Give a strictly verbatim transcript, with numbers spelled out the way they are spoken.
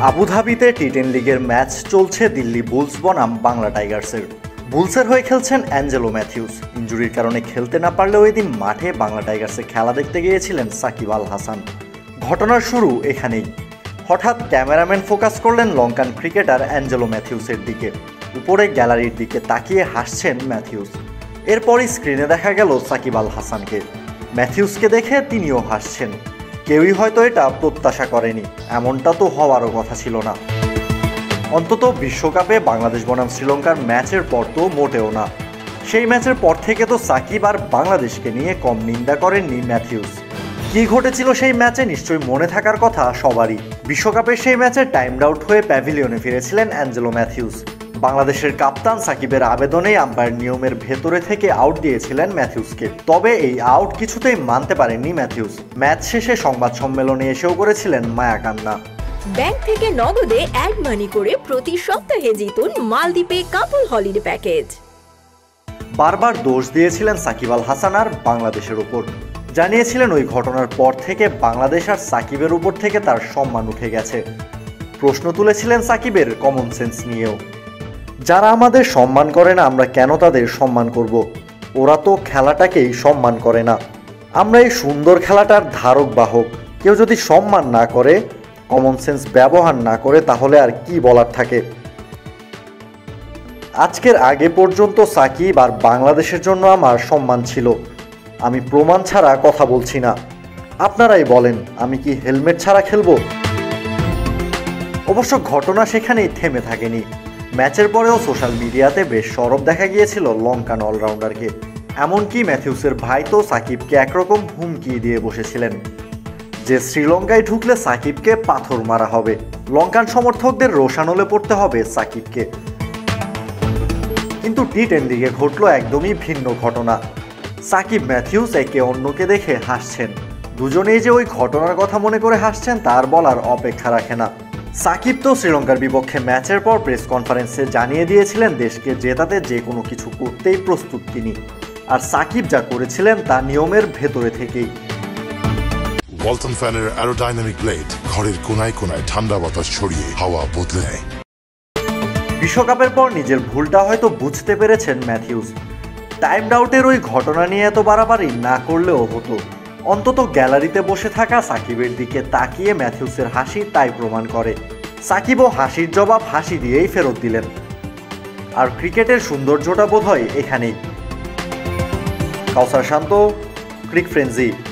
আবুধাবিতে T ten লিগের match চলছে Delhi bull's বনাম বাংলা টাইগার্সের। বুলসের হয়ে খেলছেন অ্যাঞ্জেলো ম্যাথিউস। ইনজুরির কারণে খেলতে না পারলেও এদিন মাঠে বাংলা টাইগার্সে খেলা দেখতে গিয়েছিলেন সাকিব আল হাসান। ঘটনার শুরু এখানেই। হঠাৎ ক্যামেরাম্যান ফোকাস করলেন লঙ্কান ক্রিকেটার অ্যাঞ্জেলো ম্যাথিউসের দিকে। উপরে গ্যালারির দিকে তাকিয়ে হাসছেন ম্যাথিউস। এরপরই স্ক্রিনে দেখা গেল সাকিব আল হাসানকে। ম্যাথিউসকে দেখে তিনিও হাসছেন। কেউই হয়তো এটা প্রত্যাশা করেনি, এমনটা তো হওয়ারও কথা ছিল না। অন্তত বিশ্বকাপে বাংলাদেশ বনাম শ্রীলঙ্কার ম্যাচের পর তো মোটেও না। সেই ম্যাচের পর থেকে তো সাকিব আর বাংলাদেশকে নিয়ে কম নিন্দা করেননি ম্যাথিউস। কি ঘটেছিল সেই ম্যাচে নিশ্চয়ই মনে থাকার কথা সবারই। বিশ্বকাপের সেই ম্যাচে টাইমড আউট হয়ে প্যাভিলিয়নে ফিরেছিলেন অ্যাঞ্জেলো ম্যাথিউস। বাংলাদেশের কাপ্তান সাকিবের আবেদনেই আম্পায়ার নিয়মের ভেতরে থেকে আউট দিয়েছিলেন ম্যাথিউসকে। তবে এই আউট কিছুতেই মানতে পারেননি ম্যাথিউস। ম্যাচ শেষে সংবাদ সম্মেলনে এসেও করেছিলেন মায়া কান্না। ব্যাংক থেকে নগদে অ্যাড মানি করে প্রতি সপ্তাহে জিতুন মালদ্বীপে কাপল হলিডে প্যাকেজ। বারবার দোষ দিয়েছিলেন সাকিব আল হাসান আর বাংলাদেশের উপর। জানিয়েছিলেন ওই ঘটনার পর থেকে বাংলাদেশ আর সাকিবের উপর থেকে তার সম্মান উঠে গেছে। প্রশ্ন তুলেছিলেন সাকিবের কমন সেন্স নিয়েও। যারা আমাদের সম্মান করে না আমরা কেন তাদের সম্মান করব? ওরা তো খেলাটাকেই সম্মান করে না। আমরা এই সুন্দর খেলাটার ধারক বাহক। কেউ যদি সম্মান না করে, কমন সেন্স ব্যবহার না করে, তাহলে আর কি বলার থাকে? আজকের আগে পর্যন্ত সাকিব আর বাংলাদেশের জন্য আমার সম্মান ছিল। আমি প্রমাণ ছাড়া কথা বলছি না। আপনারাই বলেন, আমি কি হেলমেট ছাড়া খেলবো? অবশ্য ঘটনা সেখানেই থেমে থাকেনি। ম্যাচের পরেও সোশ্যাল মিডিয়াতে বেশ সরব দেখা গিয়েছিল লঙ্কান অলরাউন্ডারকে। এমনকি ম্যাথিউসের ভাই তো সাকিবকে একরকম হুমকি দিয়ে বসেছিলেন যে শ্রীলঙ্কায় ঢুকলে সাকিবকে পাথর মারা হবে, লঙ্কান সমর্থকদের রোষানলে পড়তে হবে সাকিবকে। কিন্তু টি টেন লিগে ঘটল একদমই ভিন্ন ঘটনা। সাকিব ম্যাথিউস একে অন্যকে দেখে হাসছেন। দুজনেই যে ওই ঘটনার কথা মনে করে হাসছেন তার বলার অপেক্ষা রাখে না। সাকিব তো শ্রীলঙ্কার বিপক্ষে ম্যাচের পর প্রেস কনফারেন্সে জানিয়ে দিয়েছিলেন দেশকে জেতাতে যে কোনো কিছু করতেই প্রস্তুত তিনি। আর সাকিব যা করেছিলেন তা নিয়মের ভেতরে থেকেই। ওয়ালটন ফ্যানের অ্যারোডাইনামিক ব্লেড ঘরের কোনায় কোনায় ঠান্ডা বাতাস ছড়িয়ে হাওয়া বদলে দেয়। বিশ্বকাপের পর নিজের ভুলটা হয়তো বুঝতে পেরেছেন ম্যাথিউস। টাইমড আউটের ওই ঘটনা নিয়ে এত বাড়াবাড়ি না করলেও হতো। অন্তত গ্যালারিতে বসে থাকা সাকিবের দিকে তাকিয়ে ম্যাথিউসের হাসি তাই প্রমাণ করে। সাকিবও হাসির জবাব হাসি দিয়েই ফেরত দিলেন। আর ক্রিকেটের সৌন্দর্যটা বোধহয় এখানেই। কাউসার শান্ত, ক্রিকফ্রেঞ্জি।